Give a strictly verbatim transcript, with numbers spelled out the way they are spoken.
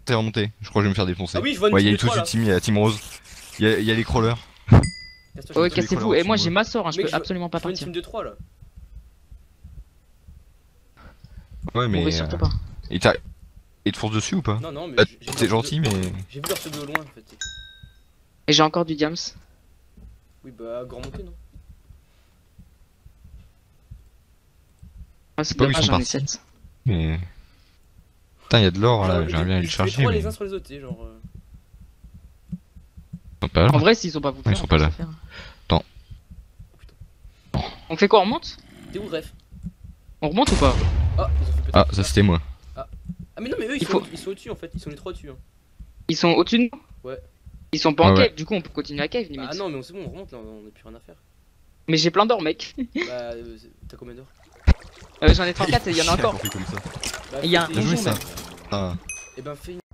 t'es remonté. Je crois que je vais me faire défoncer. Ah oui, je vois une Ouais, il y a team de tous trois, une là. team, il y a Team Rose. Il y a, il y a les crawlers. Casse-toi, je Ouais, suis désolé. cassez-vous. collants, Et moi tu j'ai vois. ma sort, hein, je Mec, peux je- absolument pas Je vois une partir. team de trois là. Ouais, mais. Mourrez surtout euh, pas. Et t'as. Et te force dessus ou pas? Non, non, mais Bah, j'ai- j'ai vu t'es leur gentil, pseudo- mais. J'ai vu leur pseudo au loin en fait. Et j'ai encore du diams. Oui, bah, grand monté, non? Ah, c'est pas où ils dommage, sont j'en ai partis. sept. Mais. Putain, il y a de l'or Genre, là, ils- j'aimerais bien aller ils le se mettent charger. trois Mais... les uns Ils sur les autres, tu sais, genre. euh, sont pas là. En vrai, s'ils sont pas foutus, Ils sont on pas peut là. se faire. Attends. On fait quoi, on remonte? T'es où, Bref? On remonte ou pas? Ah, ils ont fait péter. Ah, ça c'était moi. Ah, mais non, mais eux ils, Il sont, faut- ils sont au-dessus en fait, ils sont les trois dessus. Hein. Ils sont au-dessus de nous? Ouais. Ils sont pas en Ouais, cave, ouais. du coup on peut continuer la cave limite. Ah non, mais c'est bon, on remonte là, on a plus rien à faire. Mais j'ai plein d'or, mec. Bah, euh, c'est- t'as combien d'heures? Euh, J'en ai trente-quatre et il y en a encore. On fait comme ça. Bah, Et il y a un fais- Bien joué donjon ça. même. Ah. Eh ben, fais une.